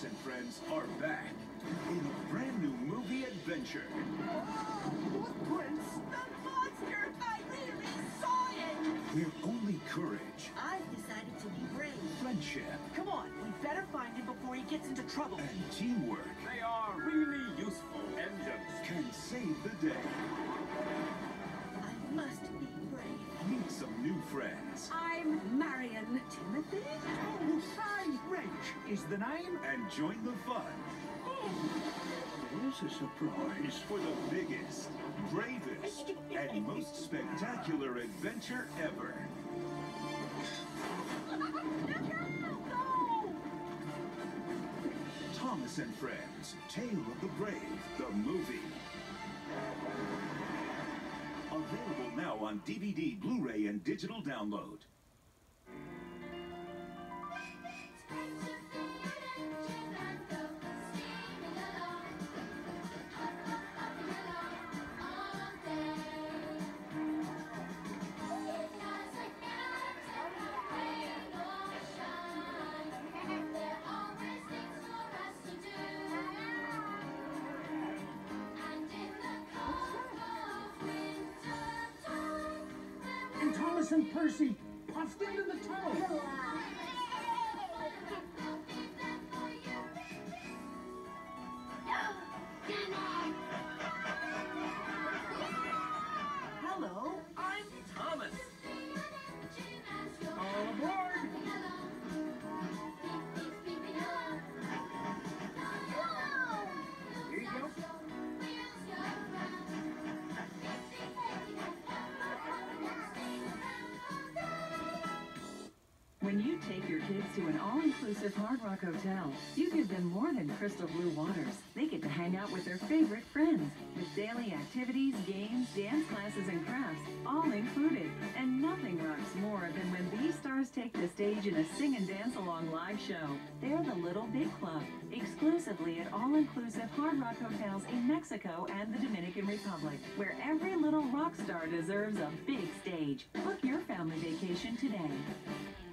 and friends are back in a brand new movie adventure. Footprints! The monster! I really saw it! Where only courage, I've decided to be brave. friendship, Come on, we better find him before he gets into trouble. and teamwork They are really useful engines. can save the day. I must be brave. Meet some new friends I'm Marion. Timothy? Oh, hi, Rach is the name. and join the fun. There's a surprise. For the biggest, bravest, and most spectacular adventure ever. Thomas and Friends, Tale of the Brave, the movie. Available now on DVD, Blu-ray, and digital download. And Thomas and Percy puffed into the tunnel. Hello, I'm Thomas. all aboard. Here you go. When you take your kids to an all-inclusive Hard Rock hotel, you give them more than crystal blue waters. They get to hang out with their favorite friends, with daily activities, games, dance classes, and crafts, all included. And nothing rocks more than when these stars take the stage in a sing and dance along live show. They're the Little Big Club, exclusively at all-inclusive Hard Rock hotels in Mexico and the Dominican Republic, where every little rock star deserves a big stage. Book your family vacation today.